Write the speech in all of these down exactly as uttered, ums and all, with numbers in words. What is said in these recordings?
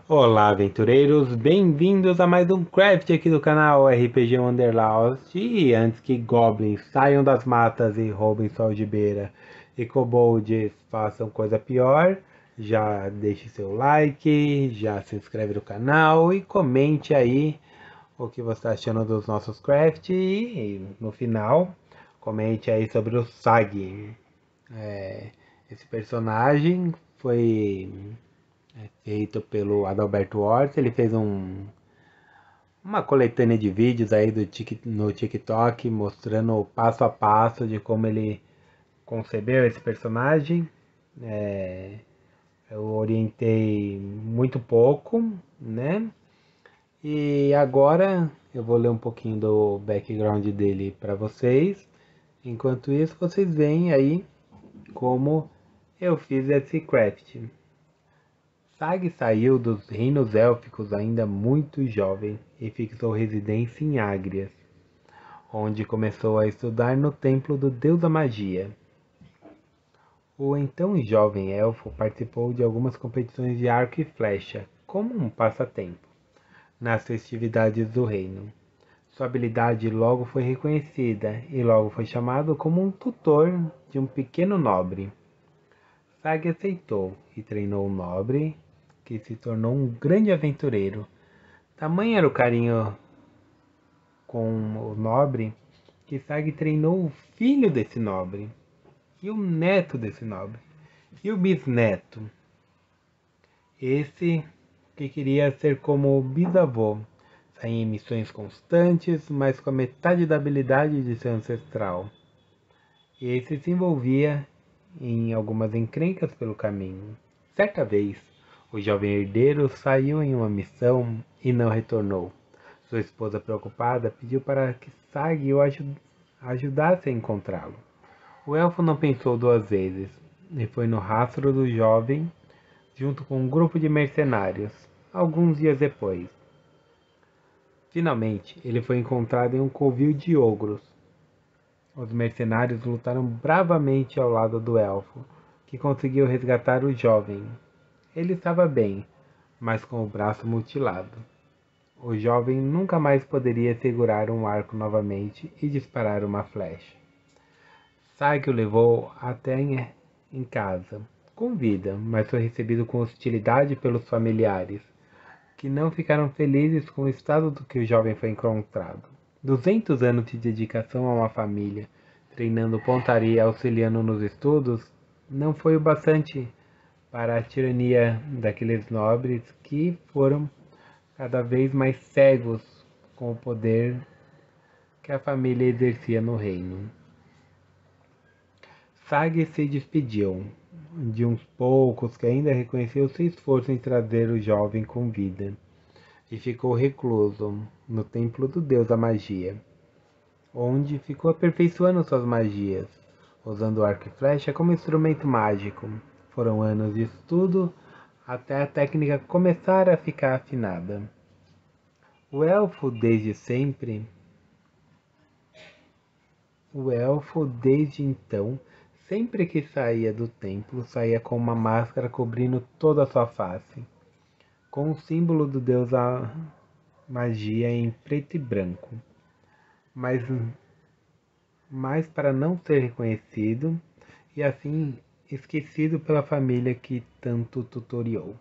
Olá, aventureiros! Bem-vindos a mais um craft aqui do canal R P G Wanderlust. E antes que goblins saiam das matas e roubem sua algibeira e kobolds façam coisa pior, já deixe seu like, já se inscreve no canal e comente aí o que você está achando dos nossos crafts. E no final, comente aí sobre o Sag. É, esse personagem foi feito pelo Adalberto Horta. Ele fez um, uma coletânea de vídeos aí do, no TikTok mostrando o passo a passo de como ele concebeu esse personagem. É, eu orientei muito pouco, né? E agora eu vou ler um pouquinho do background dele para vocês. Enquanto isso, vocês veem aí como eu fiz esse craft. Sag saiu dos reinos élficos ainda muito jovem e fixou residência em Ágrias, onde começou a estudar no templo do deus da magia. O então jovem elfo participou de algumas competições de arco e flecha, como um passatempo, nas festividades do reino. Sua habilidade logo foi reconhecida e logo foi chamado como um tutor de um pequeno nobre. Sag aceitou e treinou o nobre, que se tornou um grande aventureiro. Tamanho era o carinho com o nobre que Sag treinou o filho desse nobre, e o neto desse nobre, e o bisneto. Esse que queria ser como o bisavô, saía em missões constantes, mas com a metade da habilidade de seu ancestral. E esse se envolvia em algumas encrencas pelo caminho. Certa vez, o jovem herdeiro saiu em uma missão e não retornou. Sua esposa, preocupada, pediu para que Sag o ajudasse a encontrá-lo. O elfo não pensou duas vezes e foi no rastro do jovem junto com um grupo de mercenários. Alguns dias depois, finalmente, ele foi encontrado em um covil de ogros. Os mercenários lutaram bravamente ao lado do elfo, que conseguiu resgatar o jovem. Ele estava bem, mas com o braço mutilado. O jovem nunca mais poderia segurar um arco novamente e disparar uma flecha. Sag o levou até em casa, com vida, mas foi recebido com hostilidade pelos familiares, que não ficaram felizes com o estado do que o jovem foi encontrado. Duzentos anos de dedicação a uma família, treinando pontaria e auxiliando nos estudos, não foi o bastante para a tirania daqueles nobres que foram cada vez mais cegos com o poder que a família exercia no reino. Sag se despediu de uns poucos que ainda reconheciam seu esforço em trazer o jovem com vida, e ficou recluso no templo do deus da magia, onde ficou aperfeiçoando suas magias, usando arco e flecha como instrumento mágico. Foram anos de estudo até a técnica começar a ficar afinada. O elfo desde sempre, o elfo desde então, sempre que saía do templo, saía com uma máscara cobrindo toda a sua face, com o símbolo do deus da magia em preto e branco, mas, mas para não ser reconhecido e assim esquecido pela família que tanto tutoriou.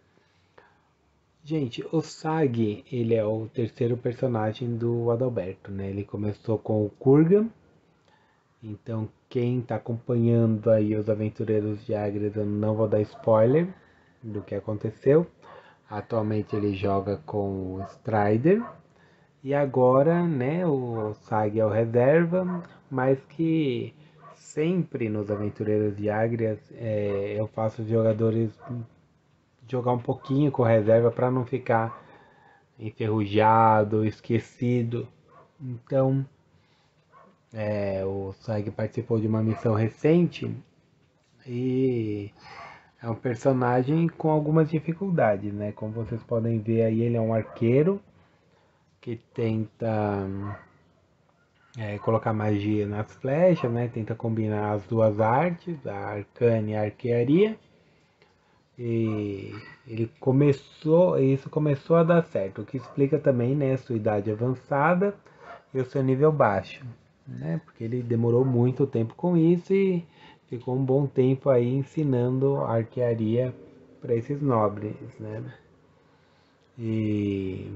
Gente, o Sag, ele é o terceiro personagem do Adalberto, né? Ele começou com o Kurgan. Então, quem está acompanhando aí os Aventureiros de Ágrias, eu não vou dar spoiler do que aconteceu. Atualmente ele joga com o Strider. E agora, né, o Sag é o reserva, mas que sempre nos Aventureiros de Ágrias é, eu faço os jogadores jogar um pouquinho com reserva para não ficar enferrujado, esquecido. Então, é, o Sag participou de uma missão recente e é um personagem com algumas dificuldades, né? Como vocês podem ver aí, ele é um arqueiro que tenta é, colocar magia nas flechas, né? Tenta combinar as duas artes, a arcana e a arquearia. E ele começou, isso começou a dar certo, o que explica também, né, a sua idade avançada e o seu nível baixo, né? Porque ele demorou muito tempo com isso e ficou um bom tempo aí ensinando arquearia para esses nobres, né? E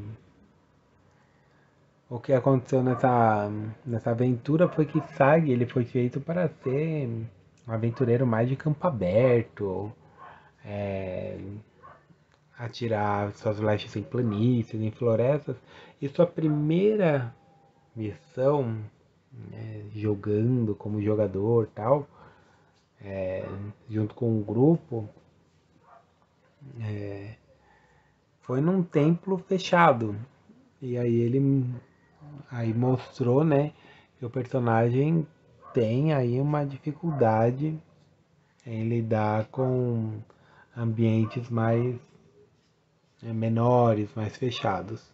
o que aconteceu nessa, nessa aventura foi que Sag ele foi feito para ser um aventureiro mais de campo aberto, é, atirar suas flechas em planícies, em florestas. E sua primeira missão, né, jogando como jogador tal, é, junto com um grupo, foi num templo fechado. E aí ele aí mostrou, né, que o personagem tem aí uma dificuldade em lidar com ambientes mais é, menores, mais fechados.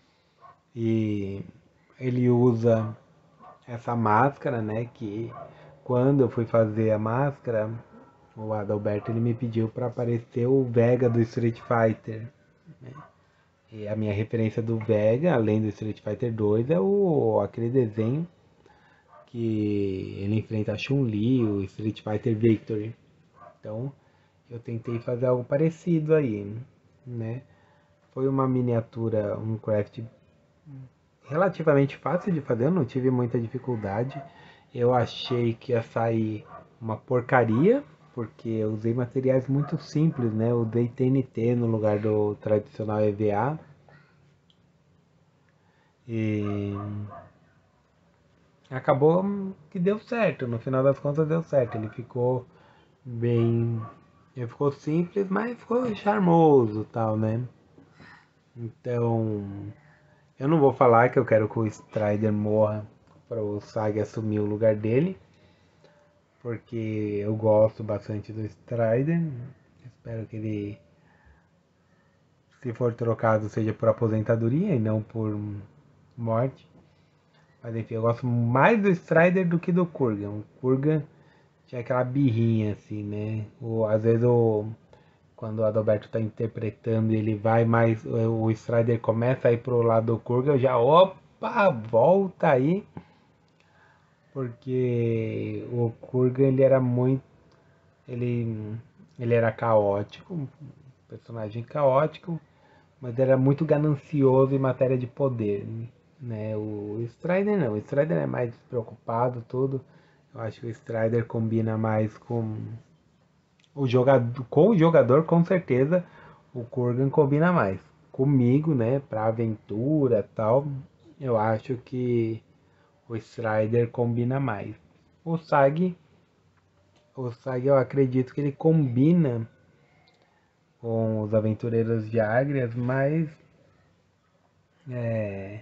E ele usa essa máscara, né, que quando eu fui fazer a máscara, o Adalberto ele me pediu para aparecer o Vega do Street Fighter. E a minha referência do Vega, além do Street Fighter dois, é o aquele desenho que ele enfrenta a Chun-Li, o Street Fighter Victory. Então, eu tentei fazer algo parecido aí, né? Foi uma miniatura, um craft relativamente fácil de fazer, eu não tive muita dificuldade. Eu achei que ia sair uma porcaria, porque eu usei materiais muito simples, né? Eu usei T N T no lugar do tradicional E V A. E acabou que deu certo, no final das contas deu certo. Ele ficou bem. Ele ficou simples, mas ficou charmoso tal, né? Então, eu não vou falar que eu quero que o Strider morra para o Sag assumir o lugar dele, porque eu gosto bastante do Strider. Espero que ele, se for trocado, seja por aposentadoria e não por morte. Mas enfim, eu gosto mais do Strider do que do Kurgan. O Kurgan tinha aquela birrinha assim, né? O, às vezes o, quando o Adalberto tá interpretando ele vai mais. O Strider começa a ir pro lado do Kurgan, eu já opa, volta aí. Porque o Kurgan ele era muito. Ele, ele era caótico, um personagem caótico, mas era muito ganancioso em matéria de poder. Né? O Strider não, o Strider é mais despreocupado, tudo. Eu acho que o Strider combina mais com o jogador, com o jogador, com certeza. O Kurgan combina mais comigo, né? Pra aventura tal. Eu acho que o Strider combina mais. O Sag, o Sag eu acredito que ele combina com os aventureiros de Ágrias, mas é,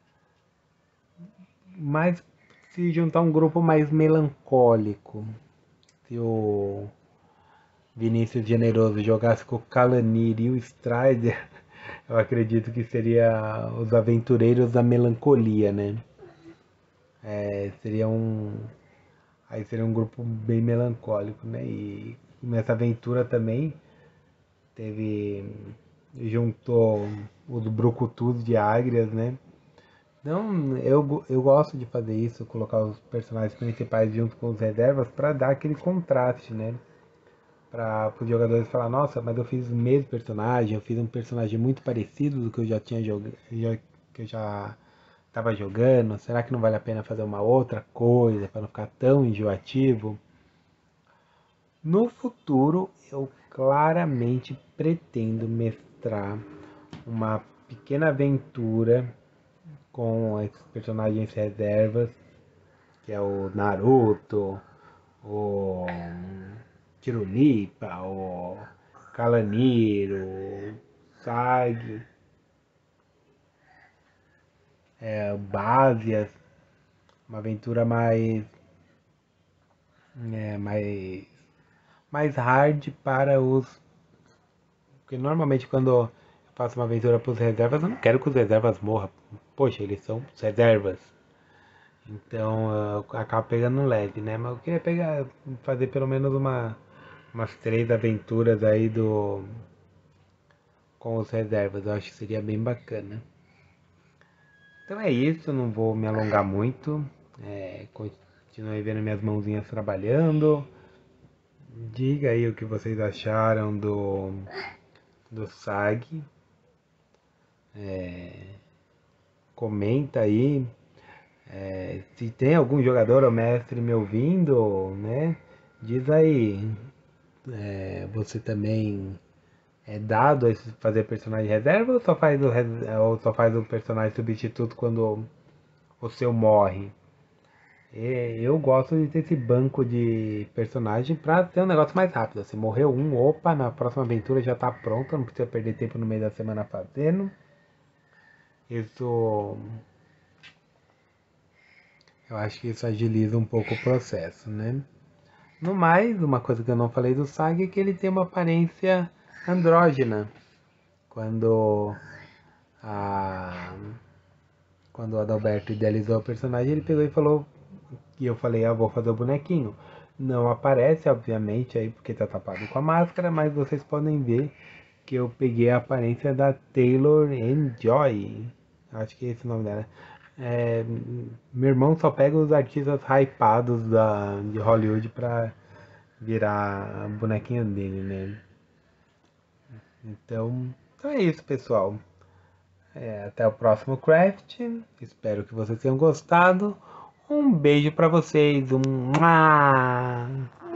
mais se juntar um grupo mais melancólico. Se o Vinícius Generoso jogasse com o Kalanir e o Strider, eu acredito que seria os aventureiros da melancolia, né? É, seria um. Aí seria um grupo bem melancólico, né? E nessa aventura também teve. Juntou os brucutus de Ágrias, né? Não, eu, eu gosto de fazer isso, colocar os personagens principais junto com os reservas para dar aquele contraste, né? Para os jogadores falar, nossa, mas eu fiz o mesmo personagem, eu fiz um personagem muito parecido do que eu já tinha jogado, que eu já estava jogando. Será que não vale a pena fazer uma outra coisa para não ficar tão enjoativo? No futuro, eu claramente pretendo mestrar uma pequena aventura com esses personagens reservas, que é o Naruto, o Tirulipa, o Kalanir, o Sag, é, o Basias, uma aventura mais, é, mais, mais hard para os. Porque normalmente quando eu faço uma aventura para os reservas, eu não quero que os reservas morram. Poxa, eles são os reservas. Então eu acabo pegando leve, né? Mas eu queria pegar, fazer pelo menos uma umas três aventuras aí do com os reservas. Eu acho que seria bem bacana. Então é isso, não vou me alongar muito. É, continuei vendo minhas mãozinhas trabalhando. Diga aí o que vocês acharam do, do S A G. Comenta aí. É, se tem algum jogador ou mestre me ouvindo, né? Diz aí. É, você também é dado a fazer personagem reserva ou só faz o, ou só faz o personagem substituto quando o seu morre? Eu gosto de ter esse banco de personagem pra ter um negócio mais rápido. Se morreu um, opa, na próxima aventura já tá pronto, não precisa perder tempo no meio da semana fazendo. Isso, eu acho que isso agiliza um pouco o processo, né? No mais, uma coisa que eu não falei do Sag é que ele tem uma aparência andrógena. Quando a quando o Adalberto idealizou o personagem, ele pegou e falou, e eu falei, ah, vou fazer o bonequinho. Não aparece, obviamente, aí porque tá tapado com a máscara, mas vocês podem ver que eu peguei a aparência da Taylor Enjoy. Acho que é esse o nome dela. É, meu irmão só pega os artistas hypados da, de Hollywood pra virar a bonequinha dele, né? Então, então é isso, pessoal. É, até o próximo craft. Espero que vocês tenham gostado. Um beijo pra vocês. Um...